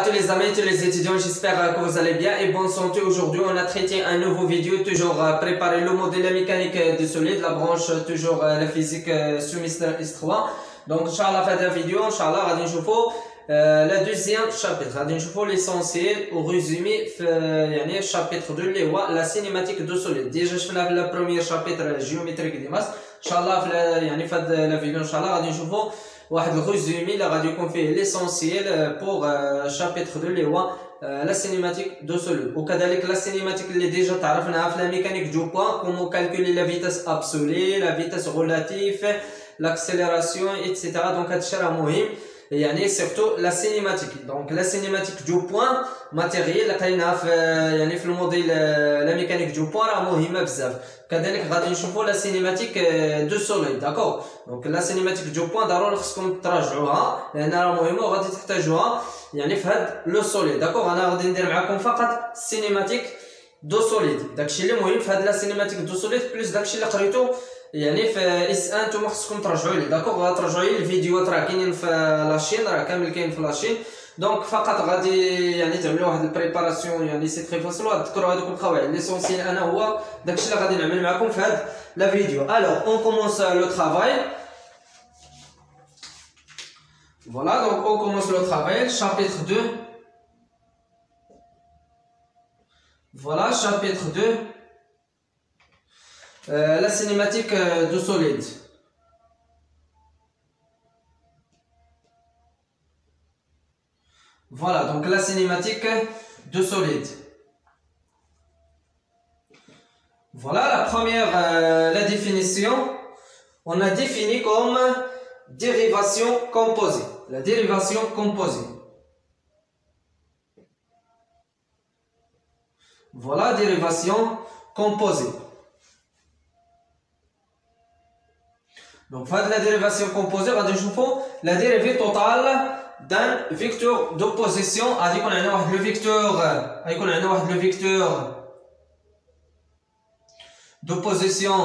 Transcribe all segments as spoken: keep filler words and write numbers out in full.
tous les amis, tous les étudiants, j'espère que vous allez bien et bonne santé. Aujourd'hui, on a traité un nouveau vidéo, toujours préparé le modèle la mécanique des solides, la branche toujours la physique semestre S trois. Donc, Inch'Allah, fait la vidéo, Inch'Allah, غادي نشوفوا le deuxième chapitre, غادي نشوفوا l'essentiel au résumé في يعني chapitre deux اللي هو la cinématique de solide. Déjà شفنا في le premier chapitre géométrique des masses. Inch'Allah, في يعني في هذه la vidéo, Inch'Allah, غادي نشوفوا واحد الريزومي اللي غادي يكون فيه ليسونسييل بوغ شابيتر دو اللي هو لا سينيماتيك دو سوليد وكذلك لا سينيماتيك اللي ديجا تعرفناها في لا ميكانيك دو بوان كومون كالكولي لا فيتاس ابسولي لا فيتاس غولاتيف لاكسيليراسيون ايتترا. دونك هادشي راه مهم يعني سيرتو لا سينيماتيك. دونك لا سينيماتيك دو بوان ماتيريال اللي لقيناها في يعني في الموديل لا ميكانيك دو بوان راه مهمه بزاف. كذلك غادي نشوفوا لا سينيماتيك دو سوليد داكور. دونك لا سينيماتيك دو بوان ضروري خصكم تراجعوها لان راه مهمه وغادي تحتاجوها يعني في هاد لو سوليد داكور. انا غادي ندير معكم فقط سينيماتيك دو سوليد، داكشي اللي مهم في هاد لا سينيماتيك دو سوليد بلس داكشي اللي قريتو يعني في اس واحد نتوما خصكم ترجعوا ليه داكور. غترجعوا ليه الفيديوهات راه كاينين في لاشين، راه كامل كاين في لاشين. دونك فقط غادي يعني تعملوا واحد البريباراسيون يعني سي تري فاسيل وتذكروا هذوك القواعد. ليسونسيال انا هو داكشي اللي غادي نعمل معكم في هاد لا فيديو. الوغ اون كومونس لو ترافاي. Voilà, donc on commence le travail, chapitre deux. Voilà, chapitre deux. Euh, la cinématique de solide. Voilà, donc la cinématique de solide. Voilà la première, euh, la définition. On a défini comme dérivation composée. La dérivation composée. Voilà, dérivation composée. Donc, la dérivation composée, on va dire la dérivée totale d'un vecteur d'opposition. On a le vecteur, le vecteur d'opposition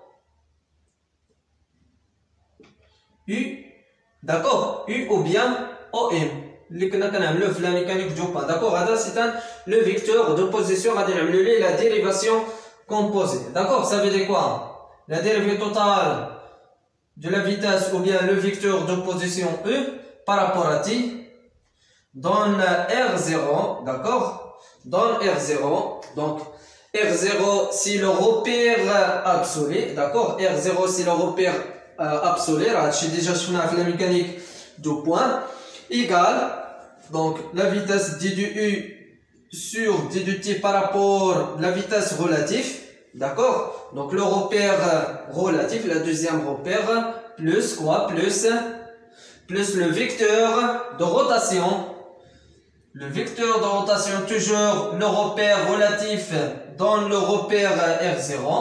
U, d'accord, U ou bien O M. La mécanique du point, d'accord, c'est le vecteur d'opposition, la dérivation composée, d'accord, ça veut dire quoi? La dérivée totale de la vitesse ou bien le vecteur d'opposition E par rapport à T donne R zéro, d'accord, donne R zéro, donc R zéro c'est le repère absolu, d'accord, R zéro c'est le repère euh, absolu, j'ai déjà fait la mécanique du point, égale, donc la vitesse d de U sur d de T par rapport à la vitesse relative, d'accord, donc le repère relatif, la deuxième repère, plus quoi, plus, plus le vecteur de rotation, le vecteur de rotation, toujours le repère relatif dans le repère R zéro,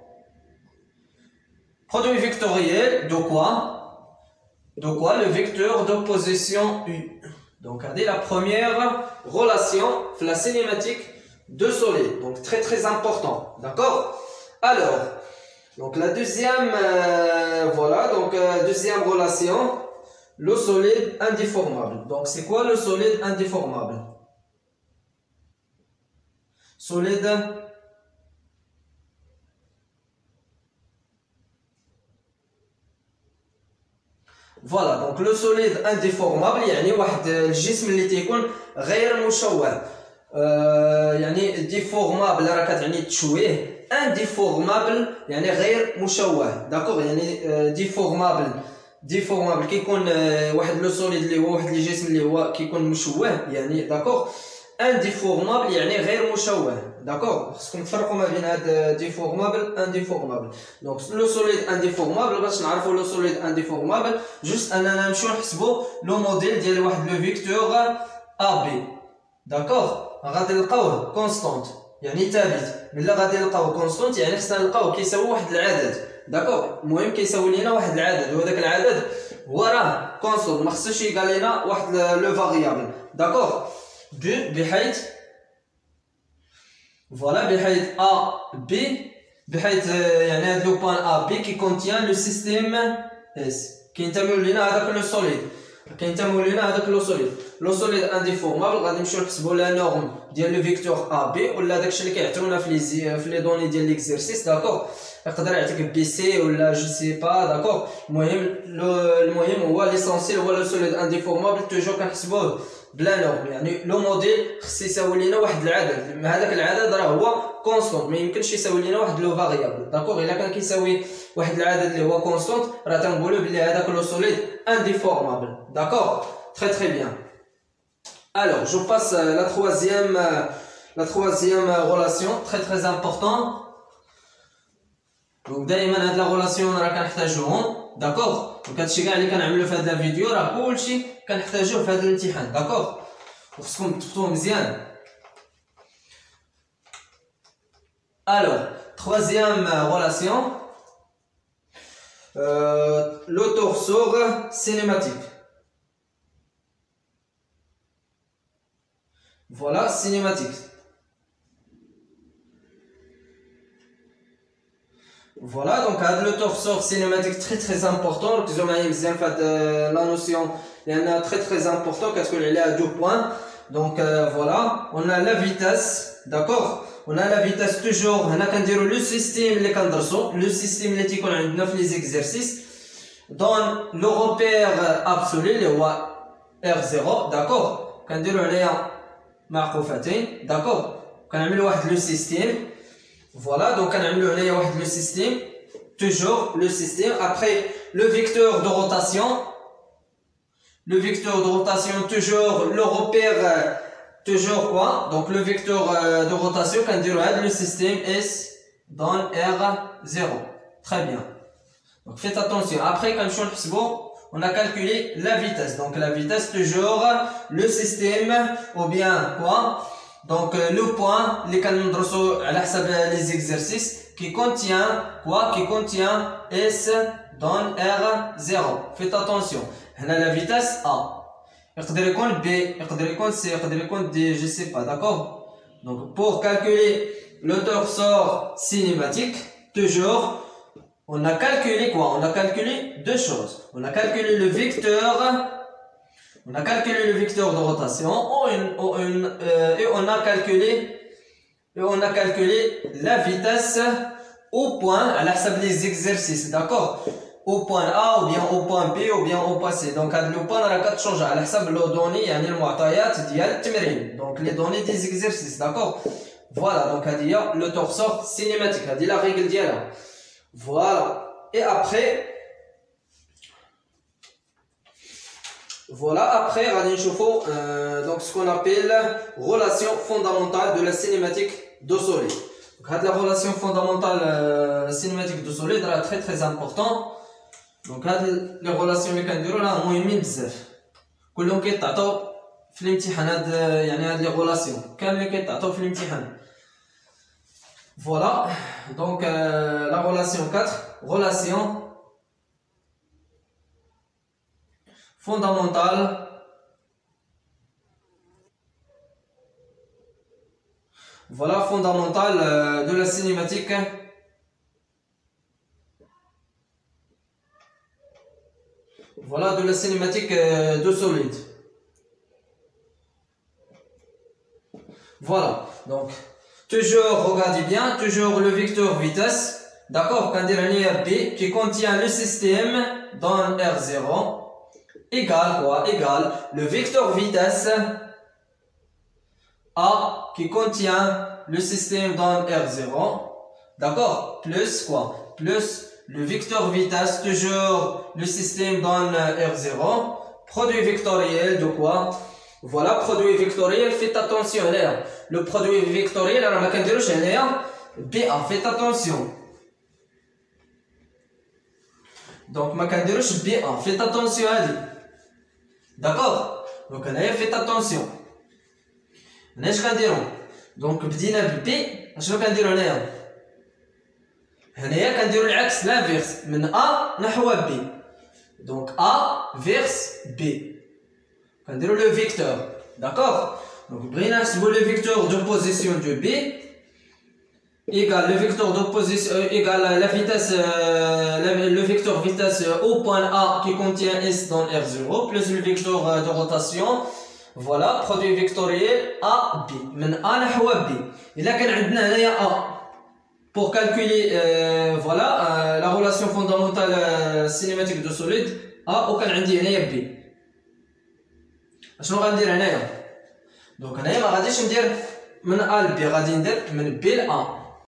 produit vectoriel de quoi? De quoi? Le vecteur d'opposition U. Donc, regardez la première relation, la cinématique de solide. Donc, très très important. D'accord? Alors, donc la deuxième, euh, voilà, donc euh, deuxième relation, le solide indéformable. Donc, c'est quoi le solide indéformable? Solide Voilà, donc le solide indéformable يعني واحد الجسم اللي تيكون غير مشوه. آه يعني ديفورمابل راه كتعني تشويه، انديفورمابل يعني غير مشوه، داكوغ. يعني آه ديفورمابل ديفورمابل كيكون آه واحد لو سوليد اللي هو واحد الجسم اللي هو كيكون مشوه يعني داكوغ. انديفورمابل يعني غير مشوه، داكوغ. خصكم تفرقوا ما بين هاد ديفورمابل انديفورمابل. دونك لو سوليد انديفورمابل باش نعرفوا لو سوليد انديفورمابل جوست اننا نمشيو نحسبوا لو موديل ديال واحد لو فيكتور ا بي، داكوغ. غادي نلقاوه كونستانت يعني ثابت. ملي غادي نلقاوه كونستانت يعني خصنا نلقاوه كيساوي واحد العدد، داكوغ. المهم كيساوي لينا واحد العدد وهذاك العدد هو راه كونستانت، ما خصوش يقال لينا واحد لو فاريابل، داكوغ. دو بحيث فوالا بحيث ا بي بحيث يعني هاد لو بوان ا بي كي كونتيان لو سيستيم اس كينتميو لينا هذاك لو سوليد. كينتموا لينا هذاك لو سوليد لو سوليد انديفورمابل غادي نمشيو نحسبوا لا نورم ديال لو فيكتور ا بي ولا داكشي اللي كيعطيونا في لي في لي دوني ديال ليكزيرسيس داكوغ يقدر يعطيك بي سي ولا جو سي با داكوغ المهم المهم هو ليسونسيال هو لو سوليد انديفورمابل توجور كنحسبوه بلا نورم يعني لو موديل خص يساوي لينا واحد العدد هذاك العدد راه هو كونستونت ما يمكنش يساوي لينا واحد لو فاريابل داكوغ الا كان كيساوي واحد العدد اللي هو كونستونت راه تنقولوا بلي هذاك لو سوليد انديفورمابل داكوغ très très bien. Alors, je passe à la troisième, la troisième relation, très très important. Donc, دائما هاد لا relation راه كنحتاجوهم، d'accord. Donc هادشي كاع اللي كنعملو في هاد لا فيديو راه كلشي كنحتاجوه في هاد الامتحان، d'accord. وخصكم تحفظوه مزيان. Alors, troisième relation, euh, le torsor cinématique. Voilà, cinématique. Voilà, donc le torsor cinématique très très important. Vous avez la notion, il y en a très très important parce qu'il est à deux points. Donc euh, voilà, on a la vitesse, d'accord. On a la vitesse toujours. On a qu'à dire le système, les le système les qu'on a neuf les exercices. Dans le repère absolu, le R zéro, d'accord. Qu'à dire on est معقوفتين داكوغ كنعملوا واحد لو سيستيم فوالا دونك كنعملوا هنايا واحد لو سيستيم توجور لو سيستيم ابري لو فيكتور دو روتاسيون لو فيكتور دو روتاسيون توجور لو روبير توجور كوا دونك لو فيكتور دو روتاسيون كنديروا هاد لو سيستيم اس دون ار zéro très bien donc faites attention après كنمشيو نحسبوا on a calculé la vitesse. Donc la vitesse toujours le système ou bien quoi. Donc le point les canons à la les exercices qui contient quoi qui contient S dans R zéro. Faites attention. On a la vitesse A. يقدر يكون B, يقدر يكون C, يقدر يكون D, je sais pas, d'accord. Donc pour calculer le torsor cinématique toujours on a calculé quoi? On a calculé deux choses. On a calculé le vecteur, on a calculé le vecteur de rotation ou une, ou une, euh, et on a calculé, et on a calculé la vitesse au point à la table des exercices, d'accord? Au point A ou bien au point B ou bien au point C. Donc le point on a quatre changes à la table les données, يعني المعطيات ديال التمرين. Donc les données des exercices, d'accord? Voilà donc هذه le torsor cinématique, هذه la règle ديالها. Voilà. Et après, voilà, après, euh, donc ce qu'on appelle relation fondamentale de la cinématique d'eau solide. Donc, la relation fondamentale euh, cinématique d'eau solide est très très important. Donc, les relations mécaniques là, مهمين بزاف. كلهم كيتعطوا في الامتحانات يعني هاد لي relation كاملين كيتعطوا في الامتحان. Voilà, donc euh, la relation quatre, relation fondamentale voilà, fondamentale euh, de la cinématique voilà, de la cinématique euh, de solide. Voilà, donc toujours, regardez bien, toujours le vecteur vitesse, d'accord, quand il y a B qui contient le système dans R zéro, égale quoi, égale le vecteur vitesse A qui contient le système dans R zéro, d'accord, plus quoi, plus le vecteur vitesse, toujours le système dans R zéro, produit vectoriel de quoi? Voilà, produit vectoriel, faites attention là. Le produit vectoriel, alors ma candidature est B A, faites attention. Donc ma candidature B A, faites attention à lui. D'accord? Donc on a faites attention. On a ce donc بدينا ب B, شنو كنديروا هنايا؟ هنايا كنديروا العكس l'inverse من A نحو B. Donc A vers B. كنديروا le vecteur, d'accord? Donc بغينا نحسبوا le vecteur de position de B. égale le vecteur d'opposition euh, égale la vitesse euh, le, le vecteur vitesse au point A qui contient S dans R zéro plus le vecteur euh, de rotation. Voilà, produit vectoriel A B من A نحو B. إلا كان عندنا هنايا A pour calculer euh, voilà euh, la relation fondamentale euh, cinématique de solide A وكان عندي هنايا B. شنو غندير هنايا؟ دونك هنايا ما غاديش ندير من A ل B، غادي ندير من B ل A.